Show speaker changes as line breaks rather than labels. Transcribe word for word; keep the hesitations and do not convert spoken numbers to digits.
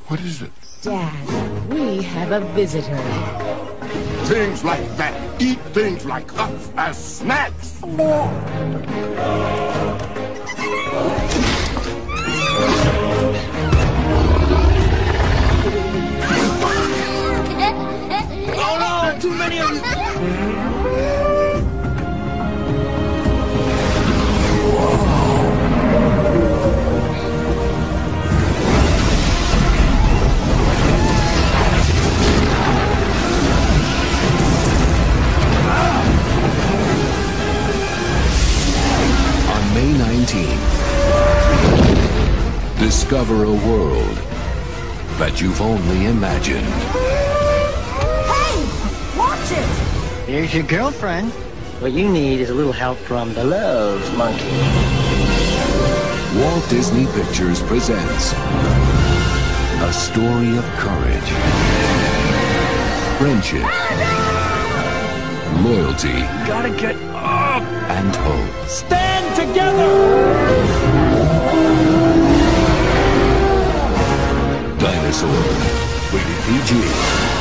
What is it?
Dad, we have a visitor.
Things like that eat things like us as snacks.
Oh no, too many of them.
May nineteenth, discover a world that you've only imagined.
Hey! Watch it!
Here's your girlfriend. What you need is a little help from the Love Monkey.
Walt Disney Pictures presents a story of courage, friendship, loyalty,
Gotta get up!
and hope.
Stand together!
Dinosaur, rated P G.